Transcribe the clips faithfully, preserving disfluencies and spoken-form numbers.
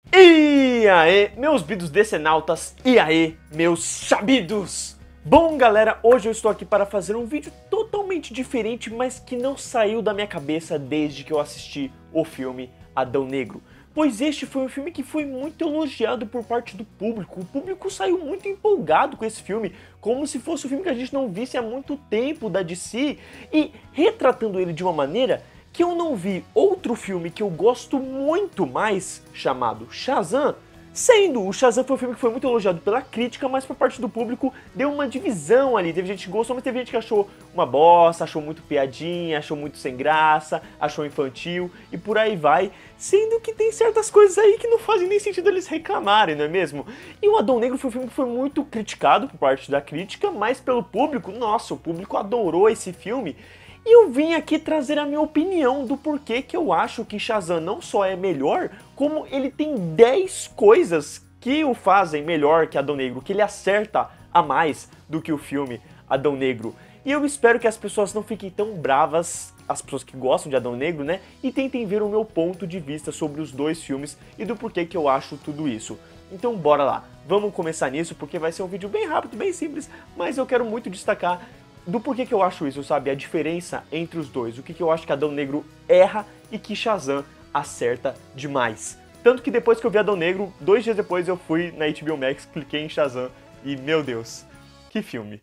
E aí, meus bidos decenautas, e aí, meus chabidos! Bom, galera, hoje eu estou aqui para fazer um vídeo totalmente diferente, mas que não saiu da minha cabeça desde que eu assisti o filme Adão Negro. Pois este foi um filme que foi muito elogiado por parte do público. O público saiu muito empolgado com esse filme, como se fosse um filme que a gente não visse há muito tempo da D C, e retratando ele de uma maneira que eu não vi outro filme que eu gosto muito mais, chamado Shazam, sendo o Shazam foi um filme que foi muito elogiado pela crítica, mas por parte do público deu uma divisão ali. Teve gente que gostou, mas teve gente que achou uma bosta, achou muito piadinha, achou muito sem graça, achou infantil e por aí vai. Sendo que tem certas coisas aí que não fazem nem sentido eles reclamarem, não é mesmo? E o Adão Negro foi um filme que foi muito criticado por parte da crítica, mas pelo público, nossa, o público adorou esse filme. E eu vim aqui trazer a minha opinião do porquê que eu acho que Shazam não só é melhor, como ele tem dez coisas que o fazem melhor que Adão Negro, que ele acerta a mais do que o filme Adão Negro. E eu espero que as pessoas não fiquem tão bravas, as pessoas que gostam de Adão Negro, né? E tentem ver o meu ponto de vista sobre os dois filmes e do porquê que eu acho tudo isso. Então bora lá, vamos começar nisso porque vai ser um vídeo bem rápido, bem simples, mas eu quero muito destacar do porquê que eu acho isso, sabe? A diferença entre os dois, o que, que eu acho que Adão Negro erra e que Shazam acerta demais. Tanto que depois que eu vi Adão Negro, dois dias depois eu fui na H B O Max, cliquei em Shazam e, meu Deus, que filme!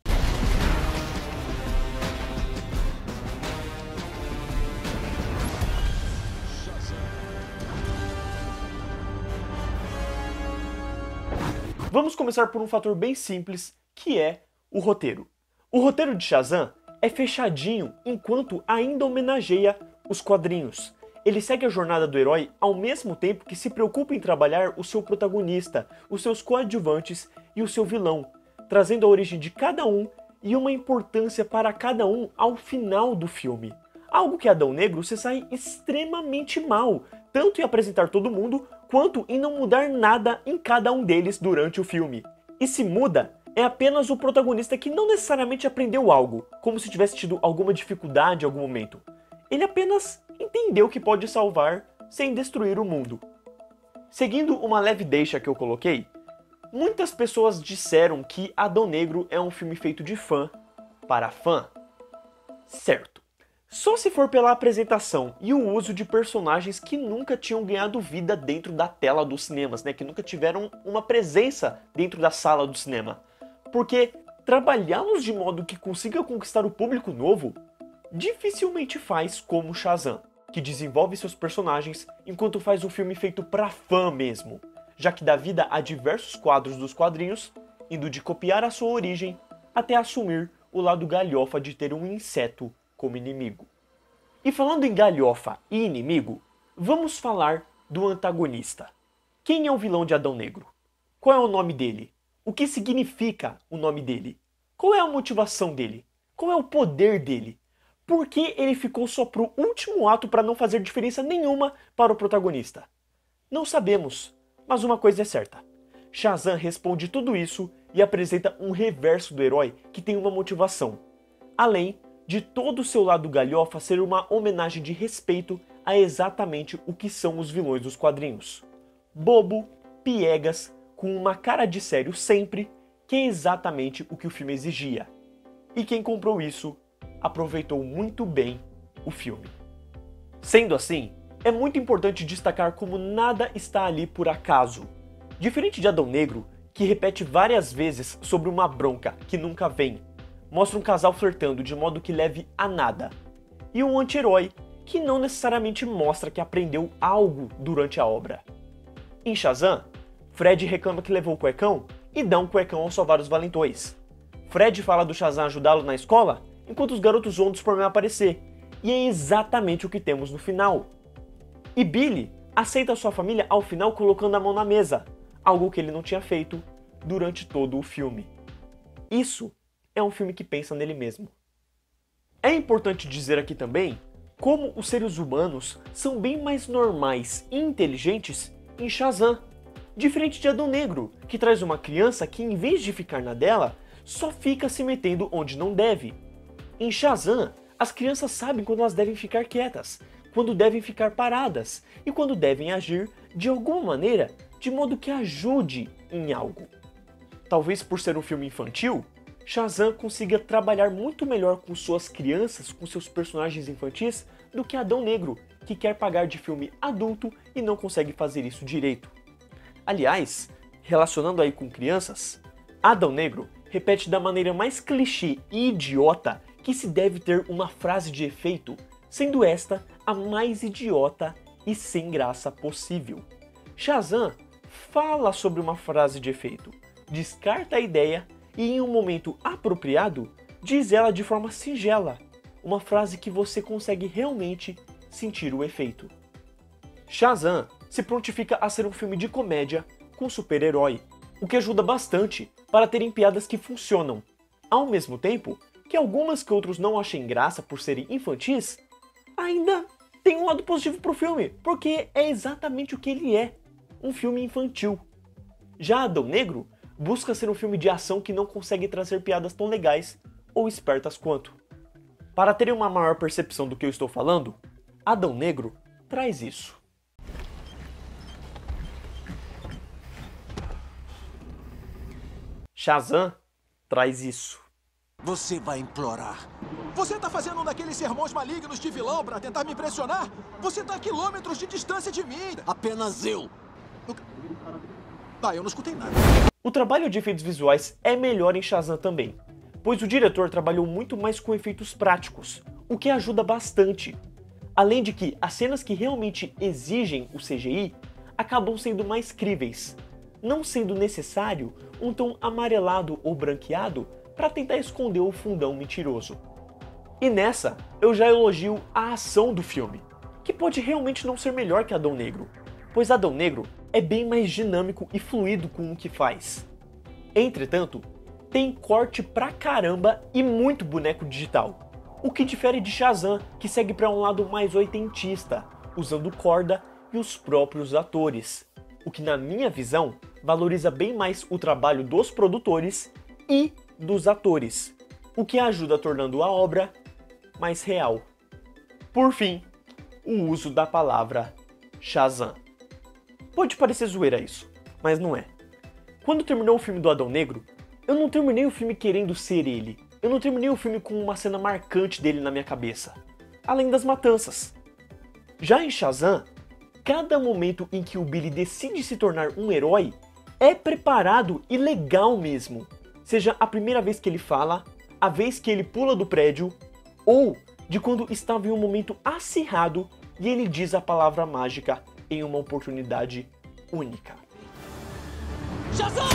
Vamos começar por um fator bem simples, que é o roteiro. O roteiro de Shazam é fechadinho enquanto ainda homenageia os quadrinhos. Ele segue a jornada do herói ao mesmo tempo que se preocupa em trabalhar o seu protagonista, os seus coadjuvantes e o seu vilão, trazendo a origem de cada um e uma importância para cada um ao final do filme. Algo que Adão Negro se sai extremamente mal, tanto em apresentar todo mundo, quanto em não mudar nada em cada um deles durante o filme. E se muda, é apenas o protagonista que não necessariamente aprendeu algo, como se tivesse tido alguma dificuldade em algum momento. Ele apenas entendeu que pode salvar sem destruir o mundo. Seguindo uma leve deixa que eu coloquei, muitas pessoas disseram que Adão Negro é um filme feito de fã para fã. Certo. Só se for pela apresentação e o uso de personagens que nunca tinham ganhado vida dentro da tela dos cinemas, né? Que nunca tiveram uma presença dentro da sala do cinema. Porque trabalhá-los de modo que consiga conquistar o público novo dificilmente faz como Shazam, que desenvolve seus personagens enquanto faz um filme feito pra fã mesmo, já que dá vida a diversos quadros dos quadrinhos, indo de copiar a sua origem até assumir o lado galhofa de ter um inseto como inimigo. E falando em galhofa e inimigo, vamos falar do antagonista. Quem é o vilão de Adão Negro? Qual é o nome dele? O que significa o nome dele? Qual é a motivação dele? Qual é o poder dele? Por que ele ficou só pro último ato para não fazer diferença nenhuma para o protagonista? Não sabemos, mas uma coisa é certa. Shazam responde tudo isso e apresenta um reverso do herói que tem uma motivação, além de todo o seu lado galhofa ser uma homenagem de respeito a exatamente o que são os vilões dos quadrinhos. Bobo, piegas, com uma cara de sério sempre, que é exatamente o que o filme exigia. E quem comprou isso, aproveitou muito bem o filme. Sendo assim, é muito importante destacar como nada está ali por acaso. Diferente de Adão Negro, que repete várias vezes sobre uma bronca que nunca vem, mostra um casal flertando de modo que leve a nada, e um anti-herói que não necessariamente mostra que aprendeu algo durante a obra. Em Shazam, Fred reclama que levou o cuecão e dá um cuecão ao salvar os valentões. Fred fala do Shazam ajudá-lo na escola, enquanto os garotos zoam do Superman aparecer, e é exatamente o que temos no final. E Billy aceita sua família ao final colocando a mão na mesa, algo que ele não tinha feito durante todo o filme. Isso é um filme que pensa nele mesmo. É importante dizer aqui também como os seres humanos são bem mais normais e inteligentes em Shazam, diferente de Adão Negro, que traz uma criança que, em vez de ficar na dela, só fica se metendo onde não deve. Em Shazam, as crianças sabem quando elas devem ficar quietas, quando devem ficar paradas e quando devem agir de alguma maneira de modo que ajude em algo. Talvez por ser um filme infantil, Shazam consiga trabalhar muito melhor com suas crianças, com seus personagens infantis, do que Adão Negro, que quer pagar de filme adulto e não consegue fazer isso direito. Aliás, relacionando aí com crianças, Adão Negro repete da maneira mais clichê e idiota que se deve ter uma frase de efeito, sendo esta a mais idiota e sem graça possível. Shazam fala sobre uma frase de efeito, descarta a ideia e em um momento apropriado diz ela de forma singela, uma frase que você consegue realmente sentir o efeito. Shazam se prontifica a ser um filme de comédia com super-herói, o que ajuda bastante para terem piadas que funcionam, ao mesmo tempo que algumas que outros não achem graça por serem infantis, ainda tem um lado positivo pro filme, porque é exatamente o que ele é, um filme infantil. Já Adão Negro busca ser um filme de ação que não consegue trazer piadas tão legais ou espertas quanto. Para terem uma maior percepção do que eu estou falando, Adão Negro traz isso. Shazam traz isso. Você vai implorar. Você tá fazendo um daqueles sermões malignos de vilão pra tentar me impressionar? Você tá a quilômetros de distância de mim. Apenas eu. eu... Ah, eu não escutei nada. O trabalho de efeitos visuais é melhor em Shazam também, pois o diretor trabalhou muito mais com efeitos práticos, o que ajuda bastante. Além de que as cenas que realmente exigem o C G I acabam sendo mais críveis, não sendo necessário um tom amarelado ou branqueado para tentar esconder o fundão mentiroso. E nessa, eu já elogio a ação do filme, que pode realmente não ser melhor que Adão Negro, pois Adão Negro é bem mais dinâmico e fluido com o que faz. Entretanto, tem corte pra caramba e muito boneco digital, o que difere de Shazam, que segue para um lado mais oitentista, usando corda e os próprios atores, o que na minha visão valoriza bem mais o trabalho dos produtores e dos atores, o que ajuda tornando a obra mais real. Por fim, o uso da palavra Shazam. Pode parecer zoeira isso, mas não é. Quando terminou o filme do Adão Negro, eu não terminei o filme querendo ser ele. Eu não terminei o filme com uma cena marcante dele na minha cabeça, além das matanças. Já em Shazam, cada momento em que o Billy decide se tornar um herói é preparado e legal mesmo. Seja a primeira vez que ele fala, a vez que ele pula do prédio, ou de quando estava em um momento acirrado e ele diz a palavra mágica em uma oportunidade única. Shazam!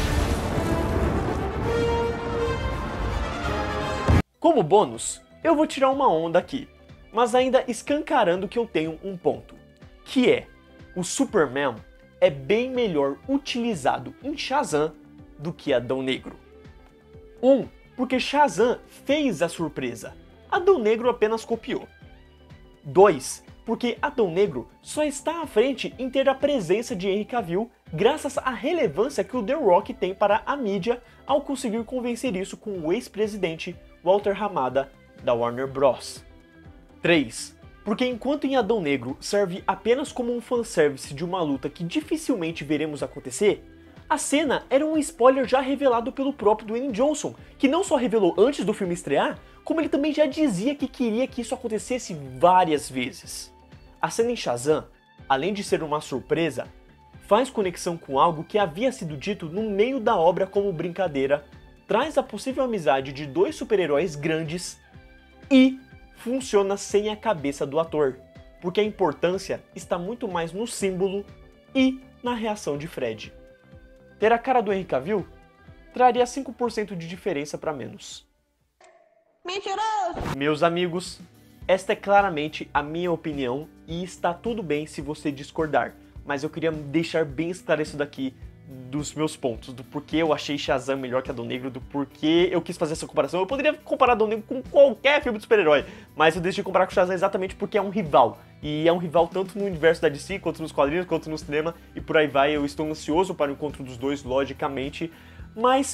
Como bônus, eu vou tirar uma onda aqui, mas ainda escancarando que eu tenho um ponto, que é, o Superman é bem melhor utilizado em Shazam do que Adão Negro. Um, porque Shazam fez a surpresa, Adão Negro apenas copiou. Dois, porque Adão Negro só está à frente em ter a presença de Henry Cavill graças à relevância que o The Rock tem para a mídia ao conseguir convencer isso com o ex-presidente Walter Hamada da Warner Bros. Três, porque enquanto em Adão Negro serve apenas como um fanservice de uma luta que dificilmente veremos acontecer, a cena era um spoiler já revelado pelo próprio Dwayne Johnson, que não só revelou antes do filme estrear, como ele também já dizia que queria que isso acontecesse várias vezes. A cena em Shazam, além de ser uma surpresa, faz conexão com algo que havia sido dito no meio da obra como brincadeira, traz a possível amizade de dois super-heróis grandes e funciona sem a cabeça do ator, porque a importância está muito mais no símbolo e na reação de Fred. Ter a cara do Henry Cavill traria cinco por cento de diferença para menos. Mentiroso! Meus amigos, esta é claramente a minha opinião e está tudo bem se você discordar, mas eu queria deixar bem esclarecido aqui dos meus pontos, do porquê eu achei Shazam melhor que Adão Negro, do porquê eu quis fazer essa comparação. Eu poderia comparar Adão Negro com qualquer filme de super-herói, mas eu decidi comparar com Shazam exatamente porque é um rival. E é um rival tanto no universo da D C, quanto nos quadrinhos, quanto no cinema, e por aí vai. Eu estou ansioso para o encontro dos dois, logicamente, mas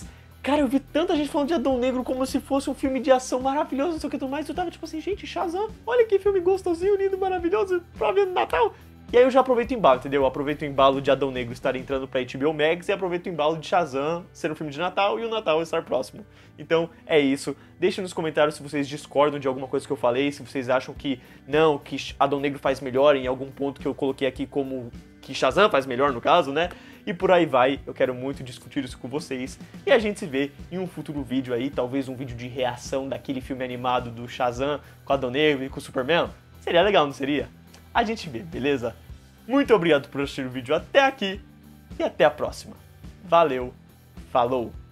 cara, eu vi tanta gente falando de Adão Negro como se fosse um filme de ação maravilhoso, não sei o que tudo mais. Eu tava tipo assim, gente, Shazam, olha que filme gostosinho, lindo, maravilhoso, pra ver no Natal. E aí eu já aproveito o embalo, entendeu? Eu aproveito o embalo de Adão Negro estar entrando pra H B O Max e aproveito o embalo de Shazam ser um filme de Natal e o Natal estar próximo. Então é isso. Deixem nos comentários se vocês discordam de alguma coisa que eu falei, se vocês acham que não, que Adão Negro faz melhor em algum ponto que eu coloquei aqui como que Shazam faz melhor no caso, né? E por aí vai, eu quero muito discutir isso com vocês. E a gente se vê em um futuro vídeo aí, talvez um vídeo de reação daquele filme animado do Shazam com Adão Negro e com o Superman. Seria legal, não seria? A gente vê, beleza? Muito obrigado por assistir o vídeo até aqui e até a próxima. Valeu, falou!